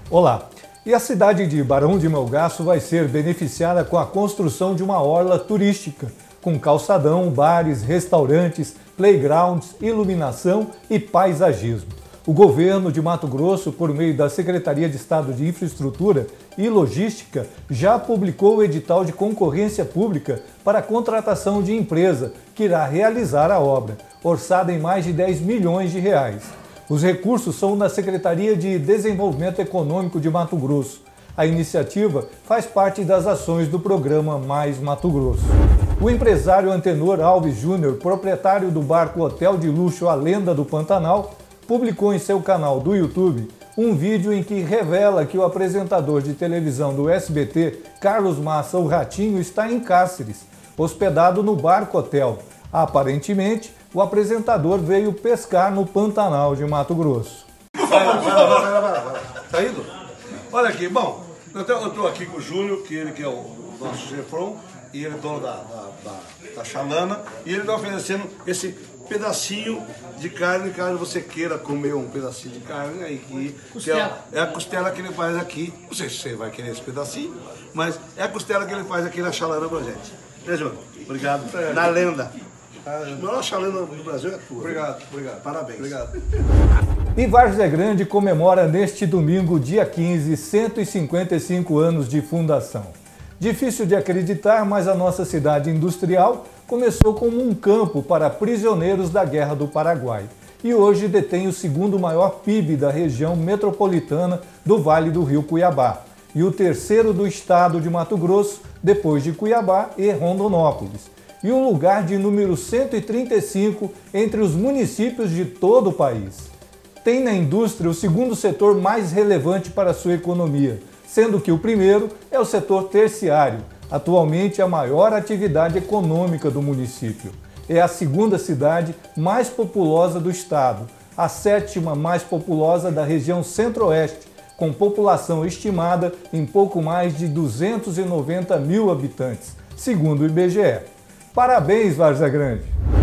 Olá! E a cidade de Barão de Melgaço vai ser beneficiada com a construção de uma orla turística, com calçadão, bares, restaurantes, playgrounds, iluminação e paisagismo. O governo de Mato Grosso, por meio da Secretaria de Estado de Infraestrutura e Logística, já publicou o edital de concorrência pública para a contratação de empresa que irá realizar a obra, orçada em mais de 10 milhões de reais. Os recursos são da Secretaria de Desenvolvimento Econômico de Mato Grosso. A iniciativa faz parte das ações do programa Mais Mato Grosso. O empresário Antenor Alves Júnior, proprietário do barco Hotel de Luxo A Lenda do Pantanal, publicou em seu canal do YouTube um vídeo em que revela que o apresentador de televisão do SBT, Carlos Massa, o Ratinho, está em Cáceres, hospedado no barco hotel. Aparentemente, o apresentador veio pescar no Pantanal de Mato Grosso. Vai. Tá indo? Olha aqui, bom, eu estou aqui com o Júnior, que ele que é o nosso chefão, e ele é dono da Chalana, e ele está oferecendo esse pedacinho de carne, caso você queira comer um pedacinho de carne, aí que é a costela que ele faz aqui. Não sei se você vai querer esse pedacinho, mas é a costela que ele faz aqui na Chalana pra gente. Né, Júnior? Obrigado. Na Lenda. A melhor chalana do Brasil é tua. Obrigado. Parabéns. Obrigado. E Várzea Grande comemora neste domingo, dia 15, 155 anos de fundação. Difícil de acreditar, mas a nossa cidade industrial começou como um campo para prisioneiros da Guerra do Paraguai e hoje detém o segundo maior PIB da região metropolitana do Vale do Rio Cuiabá e o terceiro do estado de Mato Grosso, depois de Cuiabá e Rondonópolis, e o lugar de número 135 entre os municípios de todo o país. Tem na indústria o segundo setor mais relevante para a sua economia, sendo que o primeiro é o setor terciário, atualmente a maior atividade econômica do município. É a segunda cidade mais populosa do estado, a sétima mais populosa da região centro-oeste, com população estimada em pouco mais de 290 mil habitantes, segundo o IBGE. Parabéns, Várzea Grande!